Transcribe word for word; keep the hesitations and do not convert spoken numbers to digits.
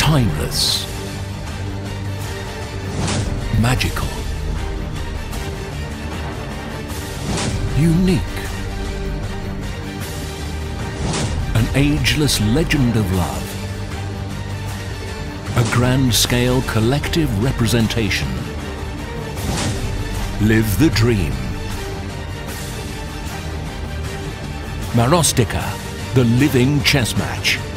Timeless. Magical. Unique. An ageless legend of love. A grand-scale collective representation. Live the dream. Marostica, the living chess match.